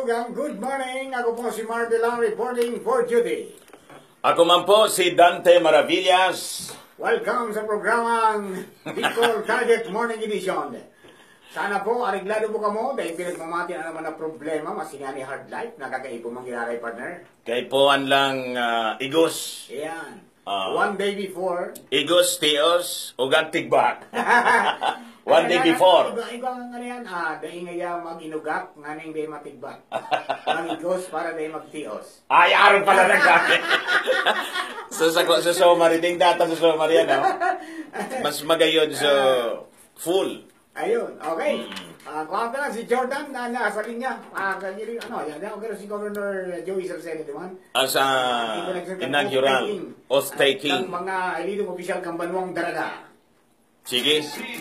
Natugang, good morning. Ako po si Mardelang reporting for duty. Ako man po si Dante Maravillas. Welcome sa programang Bicol Target Morning Edition. Sana po, ariglado po kamo dahil pinagmamati na naman na problema, masinga ni hard life, nakakaipo mang ginaray partner. Kay po an lang igos. Ayan. One day before. Igos, tios, ugan tigbak. One day before. Iba ang ano yan, dahil nga mag-inugak, nga nang day matigbak. Ang igos para day magtios. Ay, araw pala na kami. So, sa summary, ding data sa summary yan, no? Mas magayod sa full. Ayun, okay. Kuha ka lang si Jordan na nasa linya. Yan, okay si Governor Joey Salcedo, diba? As inaugural, oath-taking. Ang mga ilidong opisyal kang banwang daraga. Sige.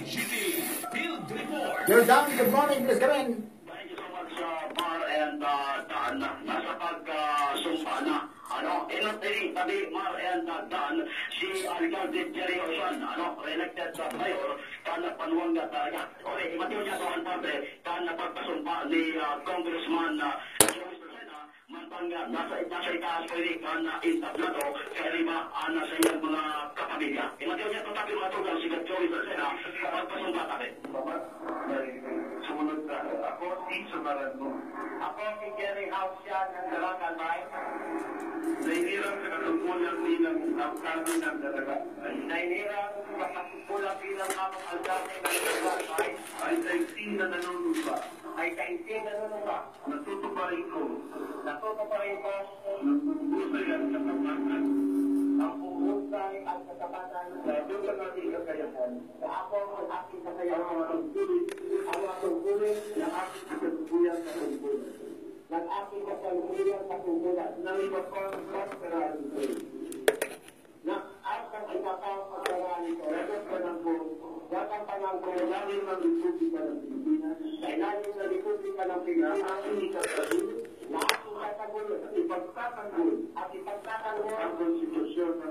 Jordan, good morning, please come in. Thank you so much, Mar and Dan. Nasa pag-sumpa na. Inatili, tabi, Mar and Dan, si Alcalde Jerry Osan, re-elected sa mayor, kana panuwang talaga. Okay, imatiw niya sa parte, kana pagpasumpa ni Congressman Joey Salcedo, mantang nasa itaas ko rin, kana intablado, kaya riba, sa iyang mga kapamilya. Imatiw niya tatabi mga tugang si Joey Salcedo, pagpasumpa tabi. Sumunod na ako, sumaran mo. Ako si Jerry House yan ng Dalagan Bay. Nainirang sa katungkulan bilang alkalde ng Dalagan. Nainirang sa katungkulan bilang alkalde ng Dalagan Bay. Ay taigting na nanunumpa. Ay taigting na nanunumpa. Natutuparin ko. Natutuparin ko. Nagbubuhay ang katapatan. Ang pumusay at katapatan. Doon ka natin kakayahan. Sa ako ang aking kakayahan ang tungkulin ng aking katungkulan sa tungkulan. Ng aking katungkulan sa tungkulan. Nang ibapang pagkaraan ko. Na aking ibapang pagkaraan ko. Ragat ka ng po. Gatang panang ko. Lalim ng Republika ng Pilipinas. Sa ilalim ng Republika ng Pilipinas. Aking ikatagun. Na aking katagun. Ipagtatanggol. At ipagtatanggol. Ang konstitusyon ng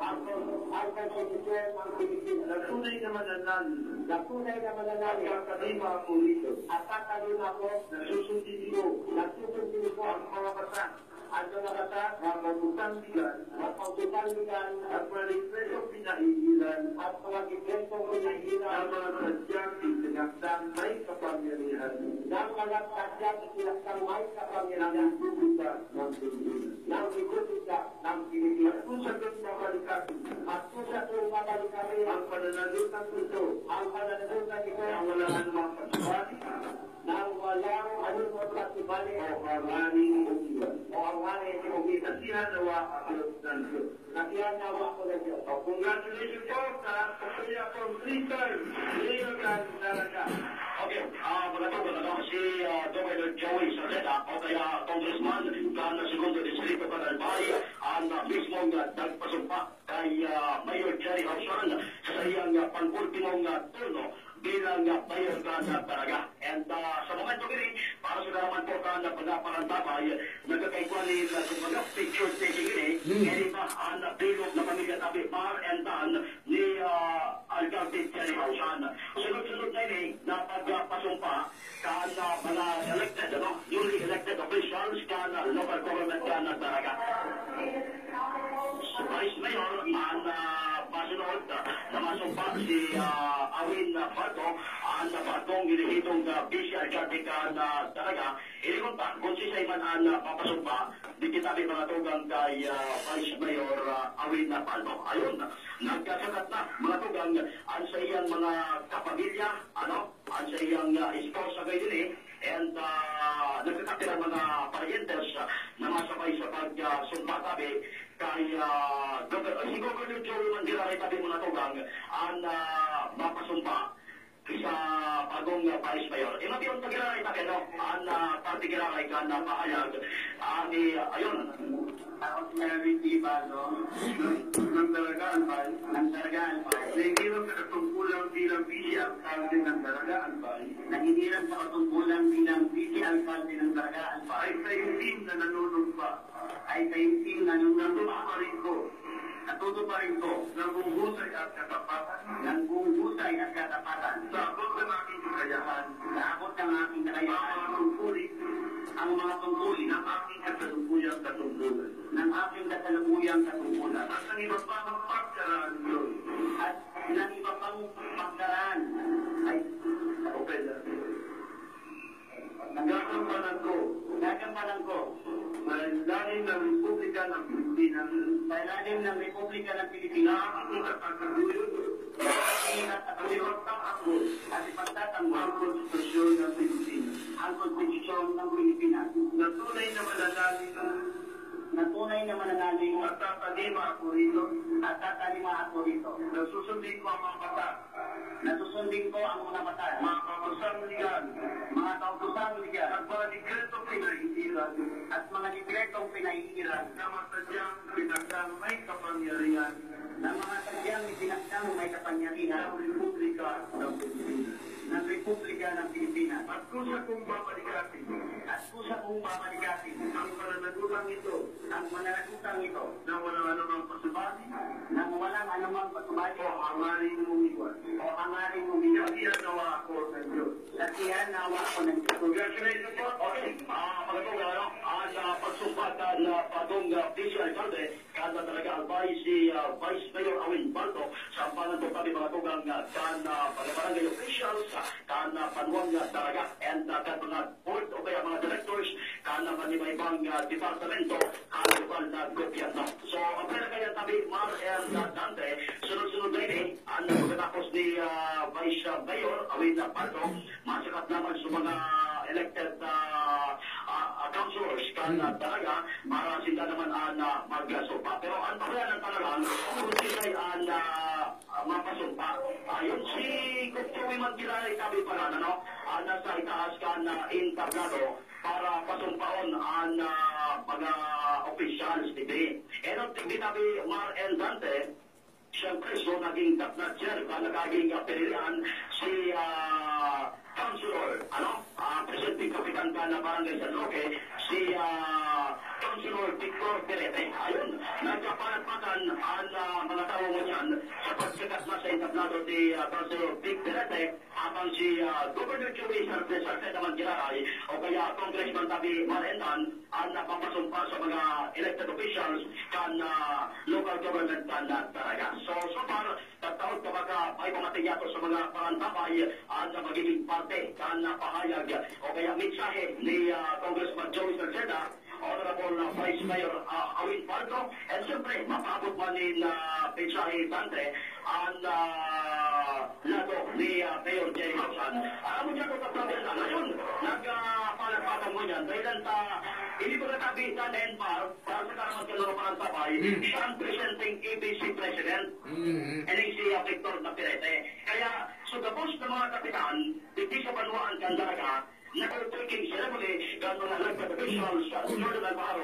Pilipinas. Natunay na mananalig. Natunay na mananalig. At kakalima ako rito. At kakalima ako. Nasusundin ko. Nasusundin ko ang mga batas. Ang mga batas. Mapagputandigan. Mapagputandigan. At maligresong pinahihilan. At maligresong pinahihilan. Ang mga sadyang itinakdang may kapangyarihan. Ng mga sadyang itinakdang may kapangyarihan. Ng Republika ng Pilipinas. Ng Republika ng Pilipinas. Kung sa ganda kalikasin. At kung sa ganda kalikasin. Ang pananalutan ito. Ang pananalutan ito. Ang walang anumang pasibali. Nang walang anumang pasibali. O maraming umiwan. O ang maraming umiwan. Nasihanawa ako ng Diyos. Nasihanawa ako ng Diyos. O congratulations po sa kaya from 3 times. Ngayon ka talaga. Okay, mula po si Governor Joey Salcedo o kaya Congressman na segundo distrito Panalbay ang mismong nagpasumpa kay Mayor Jerry Osan sa iyang pang-ultimong turno bilang mayor na talaga. And sa momento gini, para sa naman po ka na pagpapantabay, nagkakaigwalin na kumbaga picture taking ini, hindi pa ang bilog na pamilya tabi Mar and Dan ni Alcalde Jerry Osan. Sunod-sunod na ini, na pagpasumpa ka na mga elected, newly elected officials ka na local government ka na talaga. Vice Mayor, ang pasunod na masumpa si Awin Farto, ang napatong ginihitong Vice Alcalde ka na talaga. Ilikon pa, kung si Sayman ang papasumpa, di kita may mga tugang kay Vice Mayor Awin Farto. Ayun, nagkasakat na mga tugang ang sa iyang mga kapamilya, ang sa iyang spouse sa gayon and nagkakatira mga parientes na masabay sa pagsumpa tabi kay si Governor Joey Mandira ay tabi mo na tugang ang mapasumpa sa pagong Vice Mayor. Imatiyon pagkira ay tabi, ang partikira ay ka na pahayag ayun ang sinariti ba, ng Dalagaan Bay, nahihirap sa katungkulang bilang Vice Alcalde ng Dalagaan Bay, nahihirap sa katungkulang bilang Vice Alcalde ng Dalagaan Bay, ay taimtim na nanunumpa, ay taimtim na nanunumpa ko, natutuparin ko, ng buhusay at katapatan, ng buhusay at katapatan, sa abot ng aking kakayahan, sa abot ng aking kakayahan, ang ang mga tungkulin ng aking kasalukuyang katungkulan. Ng aking kasalukuyang katungkulan. At ang iba pa ang pagkaraan yun. At ng iba pang pagkaraan. Ay, okay lang. Nagagampanan ko sa ilalim ng Republika ng Pilipinas na aking katataguyod at ipagtatanggol ang Konstitusyon ng Pilipinas. Na tunay na mananalig at tatalima ako rito. Nasusundin ko ang mga batas. Mga kautosang legal. At mga dekretong pinahihiran. Na mga sadyang pinagdang may kapangyarihan. Ng Republika ng Pilipinas. At kusa kong babalikatin. Ang pananagutang ito. Na walang anumang pasubali. O hangarin umiwan. Sakihan nawa ako ng Diyos. Congratulations po. Okay. Magandang sa pagsumpat na patong official alcalde, kada talaga albay si Vice Mayor Awin Baldo sa panantong kami mga tugang kan barangay officials, kan panuwang talaga, and kan mga board o kaya mga directors, kan ibang departamento, kan lokal na gobyerno. So, ang pera kaya tabi, Mar and Dante, sunod-sunod na ini, ang pagkatapos ni Vice Mayor Awin Baldo, masakat naman sa mga elected councilors kan talaga para sila naman magsumpa. Pero ang pagkakalan talaga kung sila'y mapasumpa. Yun si Kutuwi Magkilay kami pala nasa itaas kan entablado para pasumpaon ang mga officials nito. And ang tigditabi Mar and Dante, siyempre so naging tapnat siya naging pinilihan si Councilor, Presidente Kapitan ka na Barangay San Roque, si Councilor Victor Perete. Ayun, nagkapanagpakan ang mga tao mo yan sa pagsikat na sa entablado ni Councilor Vic Perete habang si Governor Joey Sartre naman Giraray o kaya Congressman Tabi Marendan ang napapasumpa sa mga elected officials kan local government kan talaga. So far, tataon kapag may mga tiyato sa mga parantapay ang magiging parte kan pahayag o kaya mensahe ni Congressman Joey Sarceda, Honorable Vice Mayor Awin Baldo, and siyempre mapabot man ni mensahe Dante ang lado ni Mayor Jerry Hausan. Alam mo dyan kung kapatid na ngayon, nagpalagpatan mo yan dahil hindi ko nakabitan na NPAR para sa karamang kaloropan ng sabay, siya ang presenting ABC President, and si Victor na Perete. Kaya, so the boss ng mga kapitan, hindi sa panuaan kan talaga, nag-taking ceremony, gano'n na elected officials sa Jordan Alvaro,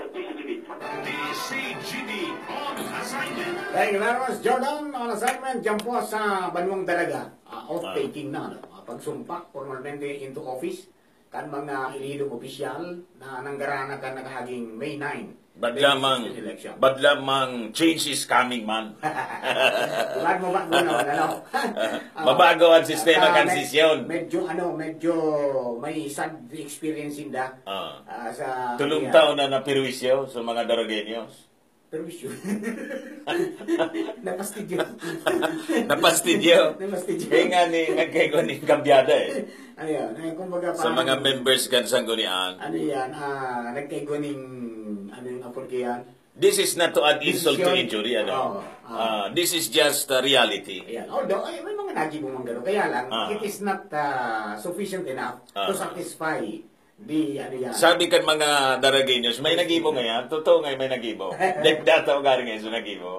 DCGD on assignment. Thank you very much, Jordan. On assignment, dyan po sa Banwang Dalaga. Off-taking na, pagsumpak formalmente into office, kan mga ililong opisyal na nanggarana kan nakahaging May 9. Bad lamang change is coming, man. Tulad mo ba naman, Mabago ang sistema kansisyon. Medyo may sad experience inda. Sa Tulong taon na napirwisyo sa mga Daragueños. Perwisyo. Napastidyo. Napastidyo. Kaya nga nagkaigo ni Kambyada Ayan, kumbaga sa mga members kan Sanggunian. Ano yan, nagkaigo ning yung apurkiyan. This is not to add insult to injury, this is just reality. Ayan. Although, may mga nagibong mga gano'n. Kaya lang, it is not sufficient enough to satisfy Sabi kan mga Daragueños, may nagibo ngayon. Totoo nga may nagibo. Data o gari ngayon sa nagibo.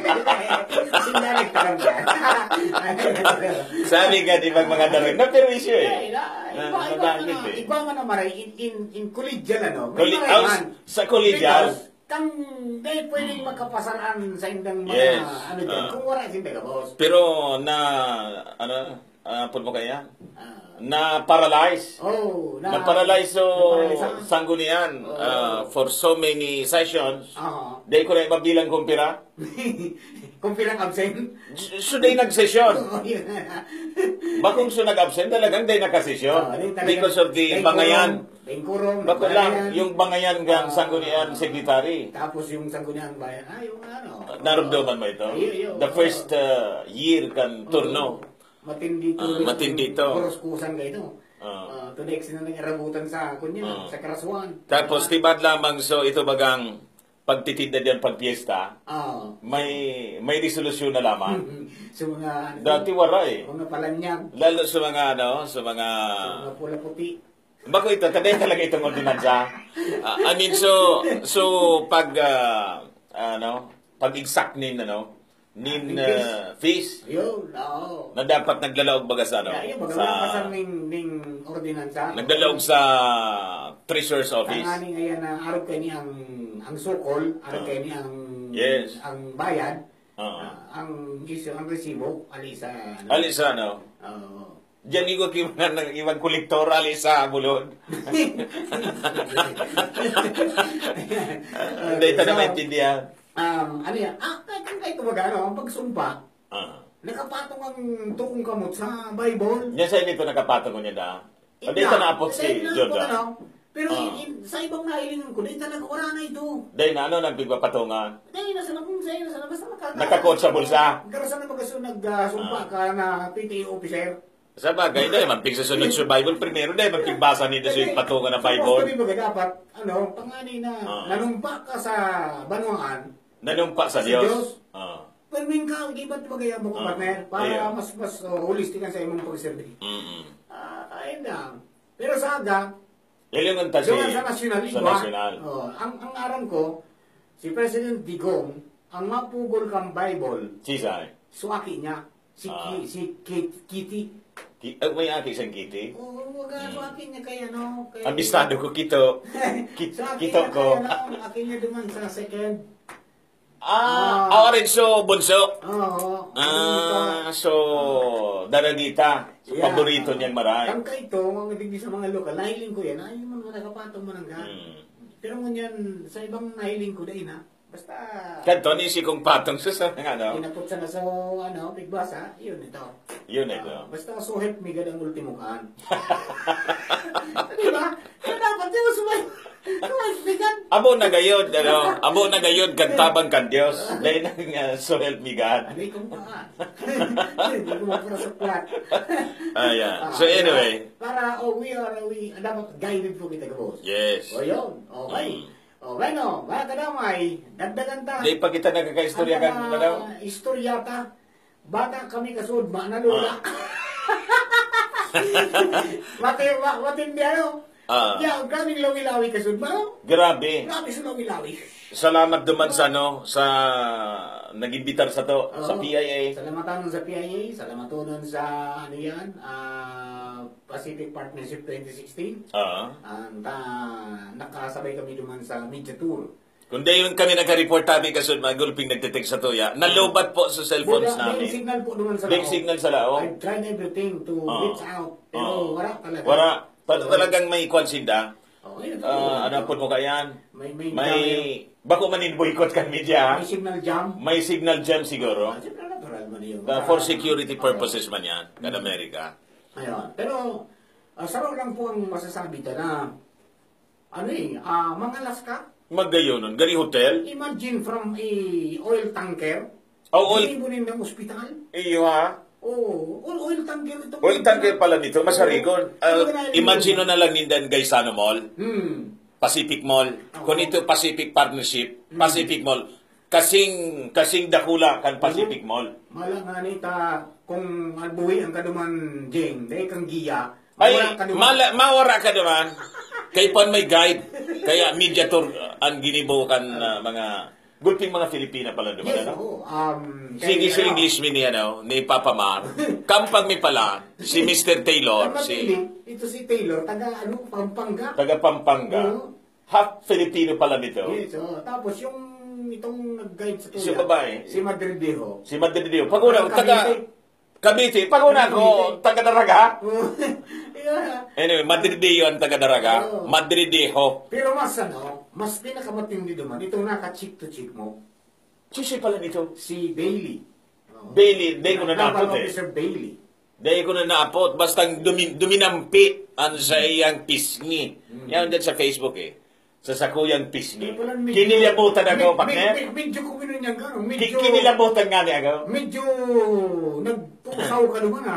Sabi ka, di ba mga Daragueños? Naperwisyo Iba nga naman, in collegial, sa collegial, kang di pwedeng makapasaraan sa indang mga, kung wala sinda ka, boss. Pero mo kaya? Na-paralyze. Na-paralyze Sanggunian for so many sessions. Dahil ko na mabilang kumpira. Kumpirang absent? So, dahil nag-session. Bakong so nag-absent talagang day nakasesyon. Because of the bangayan. Bengkurong, Bako lang, yung bangayan ng sanggunian secretary. Tapos yung sanggunian bayan, yung ano. Narumdaman mo ito? The first year kan turno. Matindi to. Matindi to. Kuruskusan kayo. To the extent na nag-arabutan sa kunya, sa Karasuan. Tapos tibad lamang so ito bagang pagtitinda diyan pag piyesta. May resolusyon na lamang. So mga dati wala eh. Mga palanyag. Lalo sa mga mga pula-puti. Bako ito, taday talaga itong ordinansa. I mean, so pag, pag-exact nin fees, yun, oo. na dapat naglalaog baga sa, sa ning ordinansa. Naglalaog sa Treasurer's Office. Tanganing ayan na araw kayo ni ang sukol, araw kayo ni yes. ang bayad, ang resibo, alisa, Alisa, diyan ko kiman ng ibang kolektor alisa bulod. Hindi ito na maintindihan. Ano yan? Kahit kumagano, ang pagsumpa, nakapatong ang tukong kamot sa Bible. Yan sa inyo nakapatong ko niya da. O dito na-apot si Jordan. Pero sa ibang nailingan ko, dahil talaga wala na ito. Dahil na ano nang bigpapatungan? Dahil nasa na kung sa'yo, nasa na basta nakakot sa bulsa. Karasan na magaso nagsumpa ka na PTA officer. Sa bagay, dahil mamping sa sunod sa Bible primero, dahil mamping basa nito sa patungan ng Bible. Sa mga dapat, pangani na nanumpa ka sa banwangan. Nanumpa sa Diyos. Pero min ka, iba't bagay ang mga partner para mas holistic sa imong pagserbi. Ayun lang. Pero sa aga, yung sa nasyonal, sa nasyonal. Ang aram ko, si President Digong, ang mapugol kang Bible, Sisay? suaki niya, si Kitty. May aki isang Kitty? Oo, suaki niya kaya, Ambistado ko kito. Kito ko. Aki niya duman sa second. Rin so bunso. Oo. So daragita. So, paborito niyang maray. Ang kaito, mga digdi sa mga lokal, nahiling ko yan, ay mo nakapatong manangga. Pero ngunyan, sa ibang nahiling ko dahil basta... Kanto, nisi kong patong sa Inapot sa nasa, pigbasa, yun ito. Yun ito. Basta so help me God ang ultimo kaan. Diba? Kaya dapat yun, Abo na gayod, abo na gayod kantabang kan Dios. Dahil nang so help me God. Ano yung kaan? Hindi ko mapura sa plat. Ayan. So anyway. Para, dapat guided po kita ka, boss. Yes. O yun, okay. O, bueno, mga kadamay, dagdagan ta. Di pa kita nagkaka-istorya kan daw. Istorya ta. Bata kami kasud, na lola. Matindi grabing lawi-lawi kasud ba? Grabe. Grabe sa lawi-lawi. Salamat duman sa sa nag-imbitar sa to, sa PIA. Salamatan sa PIA, salamatan sa Pacific Partnership 2016. Nakasabay kami duman sa media tour. Kundi yung kami nagka-report tabi kasud magulping nagtitext sa toya. Nalobat po sa cellphones namin. Big signal po duman sa Big signal sa lao. I tried everything to reach out. Pero wala talaga. Wala. Talagang may konsinda. Ano po mo kayan? May bako manin boycott kan media. May signal jam. May signal jam siguro. Natural man yun. For security purposes man yan, kan Amerika. Ayun. Pero, sarap lang po ang masasabi ta na, mga laska. Maggayo nun. Gani hotel. Imagine from a oil tanker. Oil. Ibunin ng ospital. Iyo ha. Oil tanker ito. Oil tanker pala nito, masarigon. Imagine na lang nindan Gaisano Mall. Pacific Mall. Kung ito Pacific Partnership, Pacific Mall. Kasing dakula kan Pacific Mall. Mala nga nita, kung albuhi ang kaduman Jing, dahil kang giya, mawara ka naman. Kay pan may guide. Kaya media tour ang ginibukan mga gulping mga Filipina pala naman. Yes, Sige si English ni ni Papa Mar. Kampag mi pala si Mr. Taylor. Ito si Taylor, Pampanga. Taga Pampanga. Half Filipino pala nito. Yes, tapos yung itong nag-guide sa tuya. Si babae. Si Madridejo. Si Madridejo. Paguna, taga Cavite. Paguna ko, taga Daraga. Anyway, Madridejo ang taga Daraga. Madridejo. Pero mas pinakamatindi naman, itong naka-chick to chick mo. Si pala nito. Si Bailey. Bailey, hindi ko na napot Officer Bailey. Dahil ko na naapot, basta duminampi ang sa iyang pisngi. Yan dyan sa Facebook eh. Sa sakuyang pisngi. Kinilabutan ako, partner. Medyo kumino niya gano'n. Medyo... Kinilabutan nga niya ako. Medyo nagpusaw ka naman ha.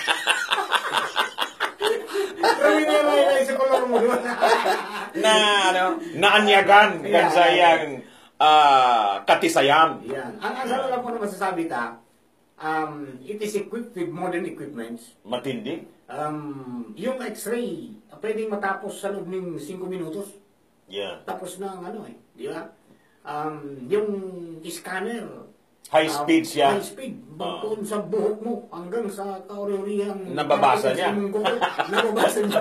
Pero minalay sa kolor mo naman. Naanyagan kan sa iyang katisayam. Yan. Ang asal lang po na masasabi ta, it is equipped with modern equipments. Matindi. Yung x-ray, pwedeng matapos sa loob ng 5 minutos. Yeah. Tapos na ang ano eh, di ba? Yung scanner, High speed siya. high speed, doon sa buhok mo hanggang sa kauroriyang Nababasa niya. Nababasa niya.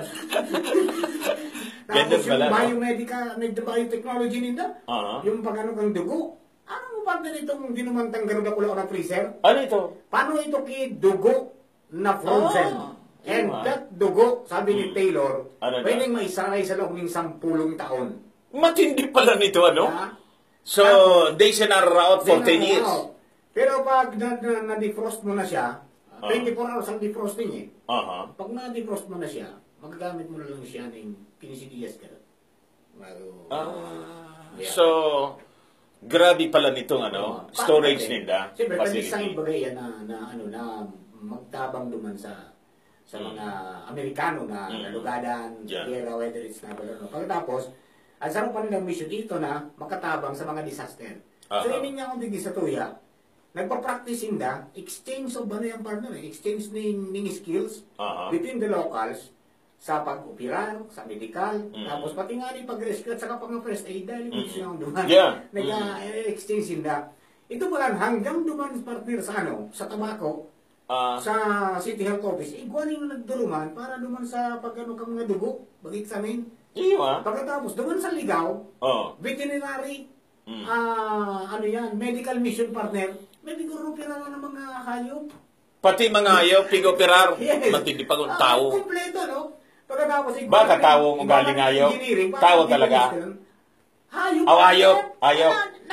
Ganun Tapos pala, yung biotechnology nila, yung pag-ano kang dugo, ano mo ba itong dinumantang gano'n na kula ng freezer? Ano ito? Paano ito dugo na frozen? And that dugo, sabi ni Taylor, pwedeng maisaray sa loob ng 10 taon. Matindi pala nito, ano? Yeah. So, they should not out for 10 years. Pero pag na-defrost mo na siya, 24 hours ang defrosting eh. Pag na-defrost mo na siya, magagamit mo na lang siya ng 15 días ka. So, grabe pala nitong storage nila. Siyempre, design bagay yan na magtabang duman sa mga Amerikano na nalugadan, gera, whether it's naval or no. Pagkatapos, ang sarap pa nilang mission dito na makatabang sa mga disaster. So, hindi niya akong digdi sa tuya. Nagpa-practice inda, exchange of ano yung partner, exchange ng skills between the locals sa pag-opirar, sa medical, tapos pati nga rin pag-rescue at saka pang-first aid dahil yung silang duman. Nag-exchange inda. Ito pa lang, hanggang duman partner sa tabako, sa City Health Office, iguanin na nagduluman para duman sa pag-ano ka mga dugo, bag-examine. Pagkatapos, duman sa ligaw, veterinary, medical mission partner, may biguro-operar ng mga hayop. Pati mga hayop, pig-operar. Yes. Matindi pa kung tao. Kompleto, no? Pagkatapos, Baka tao mo galing hayop? Tao talaga? Hayop. Hayop.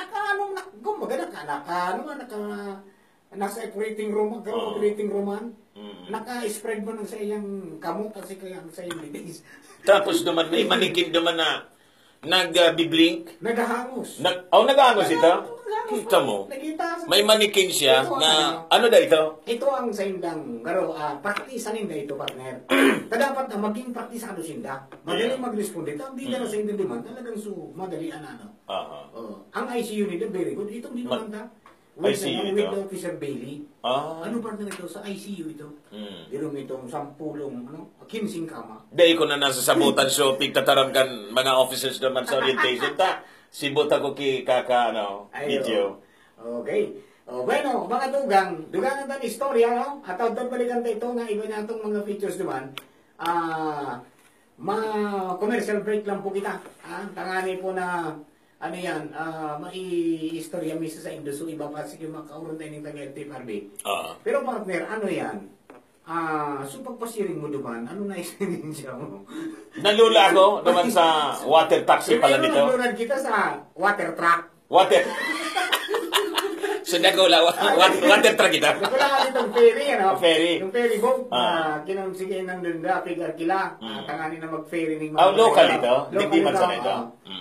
Nasa operating room, operating room, naka-spread mo ng sa iyang kamot kasi kaya sa iyong bibis. Tapos naman, may manikin naman na nag-biblink. Nagahangos. Nagahangos ito? Kita mo. May manikin siya na, ano da ito? Ito ang sa indang, praktisan ninda ito, partner. Dapat na maging praktisado sinda. Madaling mag-responde. Hindi na sa indang duman, talagang madalian ang ICU nila, very good. Itong di naman ta. With Officer Bailey. Ano partner ito? Sa ICU ito. Dirong itong 10, 15 kama. Dahil ko na nasa sabutan so pigtataram kan mga officers naman sa orientation ta. Sibuta ko video. Okay. Bueno, mga dugang ang istorya, no? At tawag balikan tayo ito nga iba na itong mga features naman. Commercial break lang po kita. Tangani po na mai-istorya misa sa industry, iba pa sige makauron tayo ng taga-LTFRB. Pero partner, so pagpasiring mo duman, ano na experience mo? Nalula ako naman sa water taxi pala nito. Nalulad kita sa water truck. Water. So nagula water truck kita. Nagula ka itong ferry, Ferry. Yung ferry boat, kinamsige ng dunda, pigar kila, tangani na mag-ferry ng mga... Local ito? Hindi man sa ito?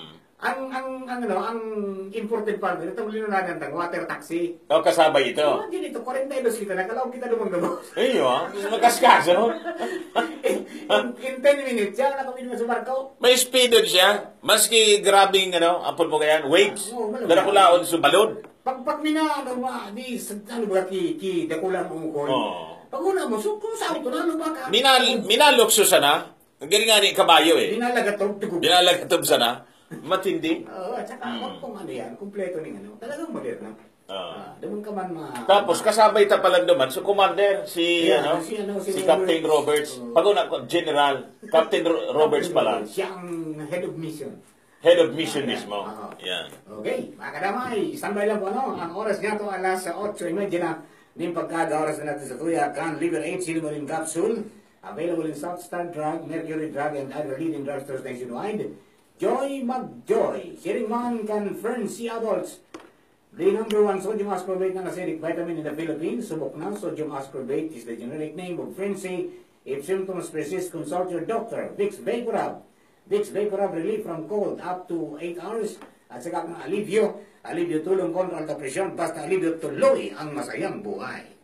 Ang imported partner, itong linunagan ng water taxi. Kasabay ito? Hindi dito, 42 kita, nakalaw kita dumang-dumos. Iyo, magkaskaso. In 10 minutes, siya nakapin mo sa barko. May speed doon siya. Maski grabing, apol mo kayan, waves. Darakulaon sa balod. Pag mina, dakulang umukol. Pag una mo, kung sa auto na, lumaka. Minalukso sana. Ang galing nga ni kabayo eh. Binalagatob sana. Matindi. At saka, kung yan, kumpleto ng talagang moderno. Doon ka man Tapos, kasabay ta pala naman, so commander, si Captain Roberts. Pag-una, General, Captain Roberts pala. Siya ang head of mission. Head of mission mismo. Yan. Okay, mga kadamay, standby lang po, ang oras nga to alas 8:30 na, ng pagkada-oras na natin sa tuya, Liver 8 Silverin Capsule, available in Southstar Drug, Mercury Drug, and other leading drugstores nationwide. Joy Magjoy, Siringman can friends see adults The number one sodium ascorbate ng acidic vitamin in the Philippines, subok na. Sodium ascorbate is the generic name of Frenzy. If symptoms persist, consult your doctor. Vicks Vaporub. Vicks Vaporub relief from cold up to 8 hours. At saka ng alivio tulong kontrol sa presyon, basta alivio tuloy ang masayang buhay.